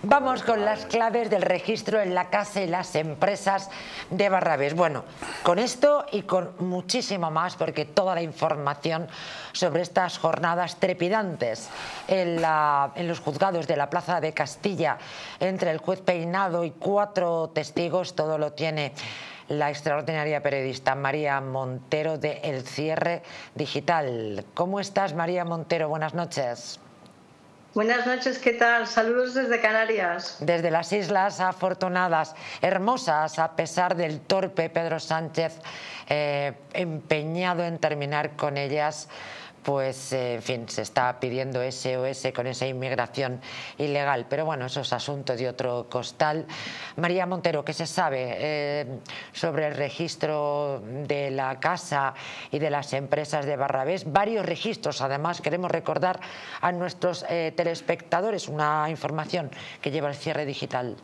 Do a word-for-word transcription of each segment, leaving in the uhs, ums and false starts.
Vamos con las claves del registro en la casa y las empresas de Barrabés. Bueno, con esto y con muchísimo más, porque toda la información sobre estas jornadas trepidantes en, la, en los juzgados de la Plaza de Castilla entre el juez Peinado y cuatro testigos, todo lo tiene la extraordinaria periodista María Montero de El Cierre Digital. ¿Cómo estás, María Montero? Buenas noches. Buenas noches, ¿qué tal? Saludos desde Canarias. Desde las Islas Afortunadas, hermosas a pesar del torpe Pedro Sánchez, eh, empeñado en terminar con ellas. Pues, eh, en fin, se está pidiendo S O S con esa inmigración ilegal. Pero bueno, eso es asunto de otro costal. María Montero, ¿qué se sabe eh, sobre el registro de la casa y de las empresas de Barrabés? Varios registros, además, queremos recordar a nuestros eh, telespectadores una información que lleva El Cierre Digital.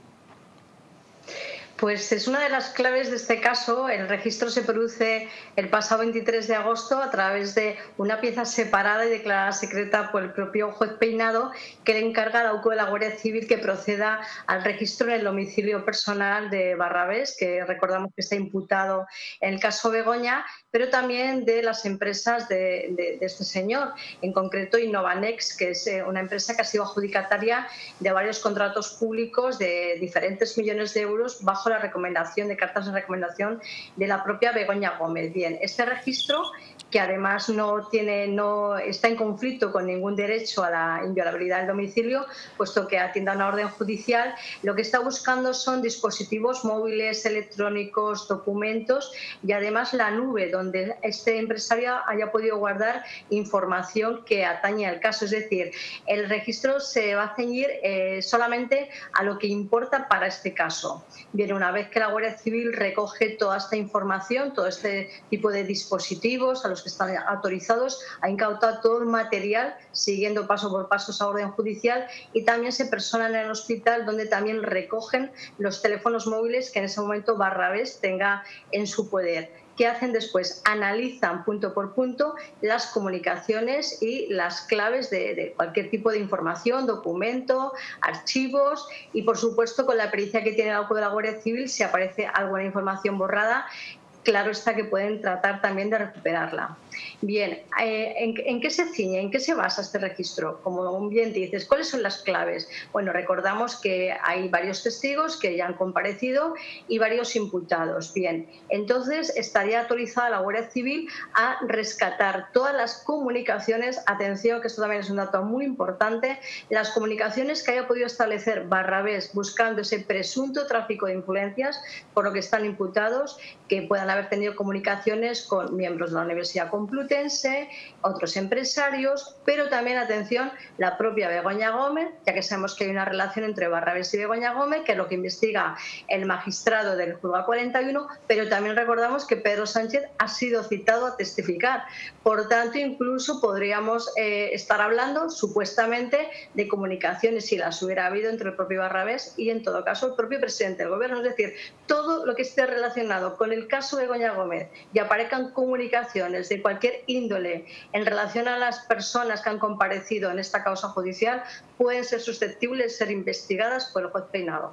Pues es una de las claves de este caso. El registro se produce el pasado veintitrés de agosto a través de una pieza separada y declarada secreta por el propio juez Peinado, que le encarga al AUCO de la Guardia Civil que proceda al registro en el domicilio personal de Barrabés, que recordamos que está imputado en el caso Begoña, pero también de las empresas de, de, de este señor, en concreto Innovanex, que es una empresa que ha sido adjudicataria de varios contratos públicos de diferentes millones de euros bajo la recomendación de cartas de recomendación de la propia Begoña Gómez. Bien, este registro, que además no tiene, no está en conflicto con ningún derecho a la inviolabilidad del domicilio, puesto que atiende a una orden judicial, lo que está buscando son dispositivos móviles, electrónicos, documentos y además la nube donde este empresario haya podido guardar información que atañe al caso. Es decir, el registro se va a ceñir eh, solamente a lo que importa para este caso. Bien, una vez que la Guardia Civil recoge toda esta información, todo este tipo de dispositivos a los que están autorizados, ha incautado todo el material siguiendo paso por paso esa orden judicial, y también se personan en el hospital donde también recogen los teléfonos móviles que en ese momento Barrabés tenga en su poder. ¿Qué hacen después? Analizan punto por punto las comunicaciones y las claves de, de cualquier tipo de información, documento, archivos, y por supuesto con la pericia que tiene el AUCO de la Guardia Civil, si aparece alguna información borrada, claro está que pueden tratar también de recuperarla. Bien, eh, ¿en, ¿en qué se ciñe, en qué se basa este registro? Como bien dices, ¿cuáles son las claves? Bueno, recordamos que hay varios testigos que ya han comparecido y varios imputados. Bien, entonces estaría autorizada la Guardia Civil a rescatar todas las comunicaciones, atención que esto también es un dato muy importante, las comunicaciones que haya podido establecer Barrabés buscando ese presunto tráfico de influencias por lo que están imputados, que puedan haber tenido comunicaciones con miembros de la Universidad Complutense, otros empresarios, pero también, atención, la propia Begoña Gómez, ya que sabemos que hay una relación entre Barrabés y Begoña Gómez, que es lo que investiga el magistrado del juzgado cuarenta y uno, pero también recordamos que Pedro Sánchez ha sido citado a testificar. Por tanto, incluso podríamos eh, estar hablando, supuestamente, de comunicaciones, si las hubiera habido, entre el propio Barrabés y, en todo caso, el propio presidente del Gobierno. Es decir, todo lo que esté relacionado con el caso de Begoña Gómez y aparezcan comunicaciones de cualquier índole en relación a las personas que han comparecido en esta causa judicial pueden ser susceptibles de ser investigadas por el juez Peinado.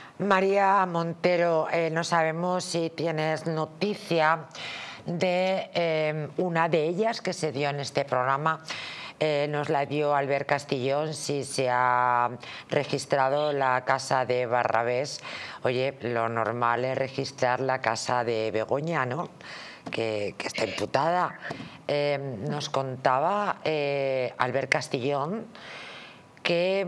María Montero, eh, no sabemos si tienes noticia de eh, una de ellas que se dio en este programa. Eh, nos la dio Albert Castillón, si se ha registrado la casa de Barrabés. Oye, lo normal es registrar la casa de Begoña, ¿no? Que, que está imputada. Eh, nos contaba eh, Albert Castillón que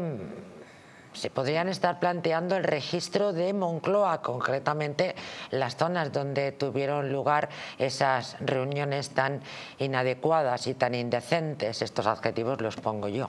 se podrían estar planteando el registro de Moncloa, concretamente las zonas donde tuvieron lugar esas reuniones tan inadecuadas y tan indecentes. Estos adjetivos los pongo yo.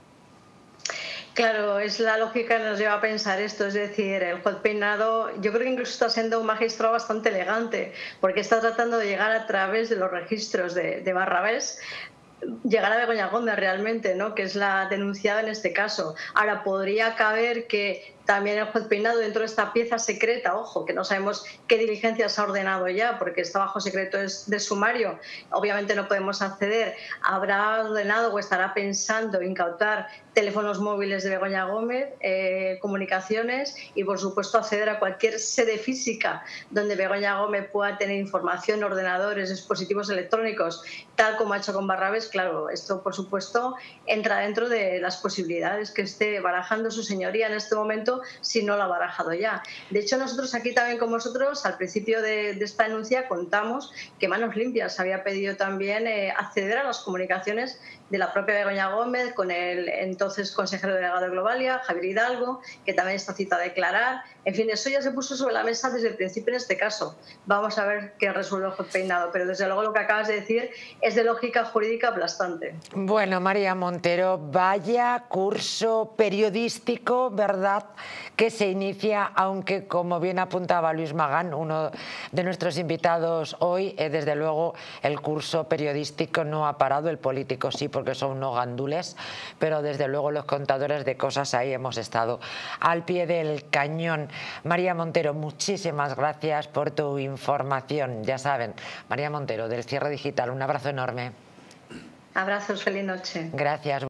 Claro, es la lógica que nos lleva a pensar esto, es decir, el juez Peinado yo creo que incluso está siendo un magistrado bastante elegante, porque está tratando de llegar a través de los registros de, de Barrabés, llegar a Begoña Gómez realmente, ¿no?, que es la denunciada en este caso. Ahora, podría caber que también el juez Peinado dentro de esta pieza secreta, ojo, que no sabemos qué diligencias ha ordenado ya, porque está bajo secreto de sumario, obviamente no podemos acceder, habrá ordenado o estará pensando incautar teléfonos móviles de Begoña Gómez, eh, comunicaciones y, por supuesto, acceder a cualquier sede física donde Begoña Gómez pueda tener información, ordenadores, dispositivos electrónicos, tal como ha hecho con Barrabés. Claro, esto, por supuesto, entra dentro de las posibilidades que esté barajando su señoría en este momento, si no lo ha barajado ya. De hecho, nosotros aquí también con vosotros, al principio de, de esta denuncia, contamos que Manos Limpias había pedido también eh, acceder a las comunicaciones de la propia Begoña Gómez con el entonces consejero delegado de Globalia, Javier Hidalgo, que también está citado a declarar. En fin, eso ya se puso sobre la mesa desde el principio en este caso. Vamos a ver qué resuelve el juez Peinado, pero desde luego lo que acabas de decir es de lógica jurídica aplastante. Bueno, María Montero, vaya curso periodístico, ¿verdad?, que se inicia, aunque, como bien apuntaba Luis Magán, uno de nuestros invitados hoy, eh, desde luego el curso periodístico no ha parado, el político sí, porque son unos gandules, pero desde luego los contadores de cosas ahí hemos estado al pie del cañón. María Montero, muchísimas gracias por tu información. Ya saben, María Montero, del Cierre Digital, un abrazo enorme. Abrazos, feliz noche. Gracias.